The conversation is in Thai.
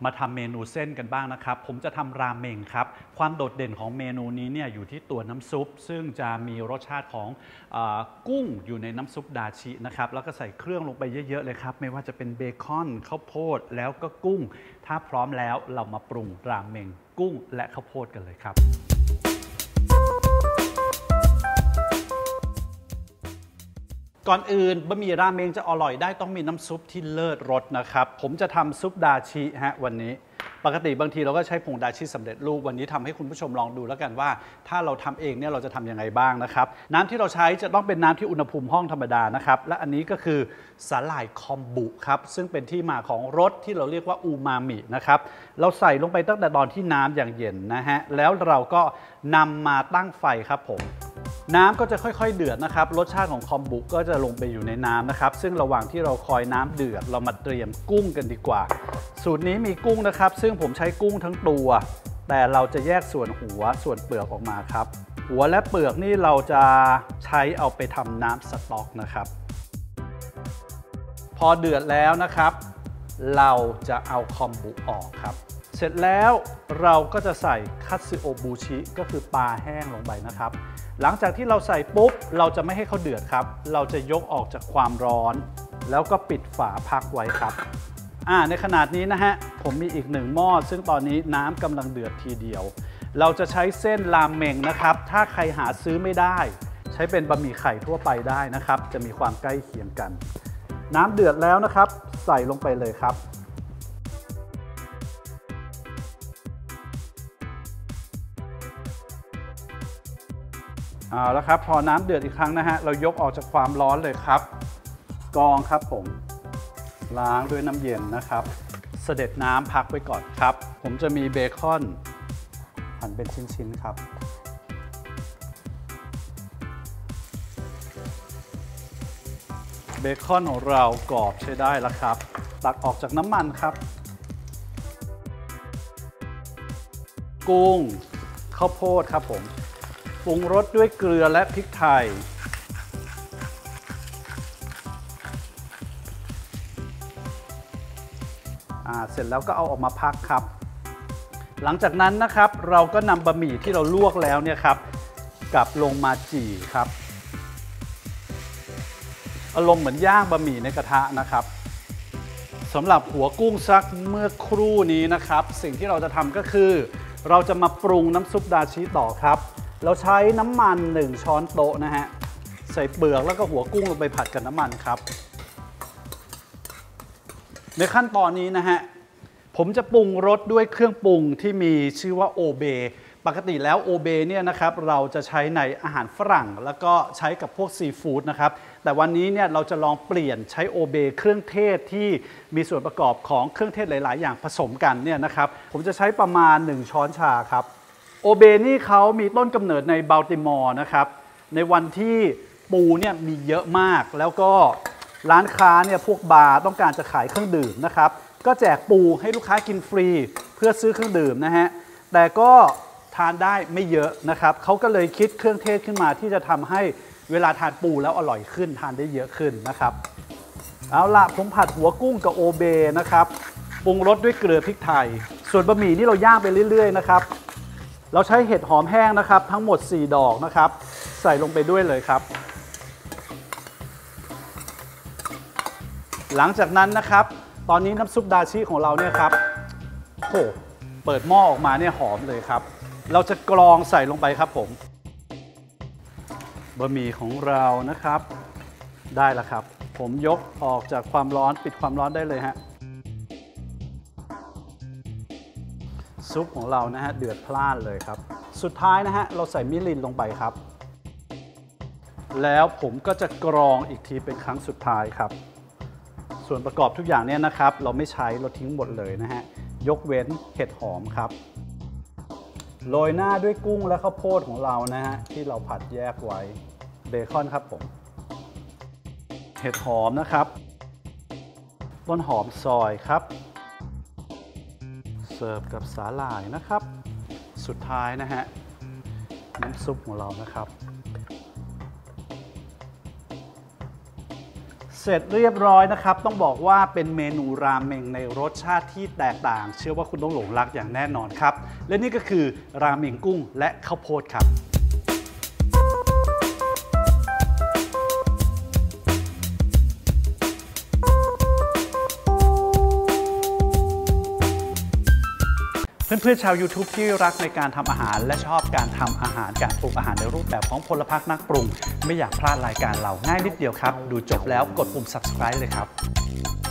มาทำเมนูเส้นกันบ้างนะครับผมจะทำราเมงครับความโดดเด่นของเมนูนี้เนี่ยอยู่ที่ตัวน้ำซุปซึ่งจะมีรสชาติของกุ้งอยู่ในน้ำซุปดาชินะครับแล้วก็ใส่เครื่องลงไปเยอะๆเลยครับไม่ว่าจะเป็นเบคอนข้าวโพดแล้วก็กุ้งถ้าพร้อมแล้วเรามาปรุงราเมงกุ้งและข้าวโพดกันเลยครับก่อนอื่นบะหมี่ราเมงจะอร่อยได้ต้องมีน้ำซุปที่เลิศรสนะครับผมจะทำซุปดาชิฮะวันนี้ปกติบางทีเราก็ใช้ผงดาชิสำเร็จรูปวันนี้ทำให้คุณผู้ชมลองดูแล้วกันว่าถ้าเราทำเองเนี่ยเราจะทำยังไงบ้างนะครับน้ำที่เราใช้จะต้องเป็นน้ำที่อุณหภูมิห้องธรรมดานะครับและอันนี้ก็คือสาหร่ายคอมบุครับซึ่งเป็นที่มาของรสที่เราเรียกว่าอูมามินะครับเราใส่ลงไปตั้งแต่ตอนที่น้ำอย่างเย็นนะฮะแล้วเราก็นำมาตั้งไฟครับผมน้ำก็จะค่อยๆเดือดนะครับรสชาติของคอมบุก็จะลงไปอยู่ในน้ำนะครับซึ่งระหว่างที่เราคอยน้ำเดือดเรามาเตรียมกุ้งกันดีกว่าสูตรนี้มีกุ้งนะครับซึ่งผมใช้กุ้งทั้งตัวแต่เราจะแยกส่วนหัวส่วนเปลือกออกมาครับหัวและเปลือกนี่เราจะใช้เอาไปทำน้ำสต๊อกนะครับพอเดือดแล้วนะครับเราจะเอาคอมบุออกครับเสร็จแล้วเราก็จะใส่คัตสึโอบูชิก็คือปลาแห้งลงไปนะครับหลังจากที่เราใส่ปุ๊บเราจะไม่ให้เขาเดือดครับเราจะยกออกจากความร้อนแล้วก็ปิดฝาพักไว้ครับในขนาดนี้นะฮะผมมีอีก1หม้อซึ่งตอนนี้น้ำกำลังเดือดทีเดียวเราจะใช้เส้นรามเมงนะครับถ้าใครหาซื้อไม่ได้ใช้เป็นบะหมี่ไข่ทั่วไปได้นะครับจะมีความใกล้เคียงกันน้ำเดือดแล้วนะครับใส่ลงไปเลยครับเอาละครับพอน้ำเดือดอีกครั้งนะฮะเรายกออกจากความร้อนเลยครับกรองครับผมล้างด้วยน้ำเย็นนะครับเสด็จน้ำพักไว้ก่อนครับผมจะมีเบคอนหั่นเป็นชิ้นๆครับเบคอนของเรากรอบใช้ได้แล้วครับตักออกจากน้ำมันครับกุ้งข้าวโพดครับผมปรุงรสด้วยเกลือและพริกไทยเสร็จแล้วก็เอาออกมาพักครับหลังจากนั้นนะครับเราก็นำบะหมี่ที่เราลวกแล้วเนี่ยครับกลับลงมาจี่ครับอารมณ์เหมือนย่างบะหมี่ในกระทะนะครับสำหรับหัวกุ้งซักเมื่อครู่นี้นะครับสิ่งที่เราจะทำก็คือเราจะมาปรุงน้ำซุปดาชิต่อครับเราใช้น้ำมัน1ช้อนโต๊ะนะฮะใส่เปลือกแล้วก็หัวกุ้งลงไปผัดกับน้ำมันครับในขั้นตอนนี้นะฮะผมจะปรุงรสด้วยเครื่องปรุงที่มีชื่อว่าโอเบปกติแล้วโอเบเนี่ยนะครับเราจะใช้ในอาหารฝรั่งแล้วก็ใช้กับพวกซีฟู้ดนะครับแต่วันนี้เนี่ยเราจะลองเปลี่ยนใช้โอเบเครื่องเทศที่มีส่วนประกอบของเครื่องเทศหลายๆอย่างผสมกันเนี่ยนะครับผมจะใช้ประมาณ1ช้อนชาครับโอเบนี่เขามีต้นกำเนิดในบัลติมอร์นะครับในวันที่ปูเนี่ยมีเยอะมากแล้วก็ร้านค้าเนี่ยพวกบาร์ต้องการจะขายเครื่องดื่มนะครับก็แจกปูให้ลูกค้ากินฟรีเพื่อซื้อเครื่องดื่มนะฮะแต่ก็ทานได้ไม่เยอะนะครับเขาก็เลยคิดเครื่องเทศขึ้นมาที่จะทำให้เวลาทานปูแล้วอร่อยขึ้นทานได้เยอะขึ้นนะครับเอาละผมผัดหัวกุ้งกับโอเบนะครับปรุงรสด้วยเกลือพริกไทยส่วนบะหมี่นี่เราย่างไปเรื่อยๆนะครับเราใช้เห็ดหอมแห้งนะครับทั้งหมด4ดอกนะครับใส่ลงไปด้วยเลยครับหลังจากนั้นนะครับตอนนี้น้ำซุปดาชิของเราเนี่ยครับโอ้เปิดหม้อออกมาเนี่ยหอมเลยครับเราจะกรองใส่ลงไปครับผมบะหมี่ของเรานะครับได้แล้วครับผมยกออกจากความร้อนปิดความร้อนได้เลยฮะซุปของเรานะฮะเดือดพล่านเลยครับสุดท้ายนะฮะเราใส่มิรินลงไปครับแล้วผมก็จะกรองอีกทีเป็นครั้งสุดท้ายครับส่วนประกอบทุกอย่างเนี่ยนะครับเราไม่ใช้เราทิ้งหมดเลยนะฮะยกเว้นเห็ดหอมครับโรยหน้าด้วยกุ้งและข้าวโพดของเรานะฮะที่เราผัดแยกไว้เบคอนครับผมเห็ดหอมนะครับต้นหอมซอยครับเสิร์ฟกับสาหร่ายนะครับสุดท้ายนะฮะน้ำซุปของเรานะครับเสร็จเรียบร้อยนะครับต้องบอกว่าเป็นเมนูราเมงในรสชาติที่แตกต่าง เชื่อว่าคุณต้องหลงรักอย่างแน่นอนครับและนี่ก็คือราเมงกุ้งและข้าวโพดครับเพื่อนๆชาว YouTube ที่รักในการทำอาหารและชอบการทำอาหารการปรุงอาหารในรูปแบบของพลพรรคนักปรุงไม่อยากพลาดรายการเราง่ายนิดเดียวครับดูจบแล้วกดปุ่ม subscribe เลยครับ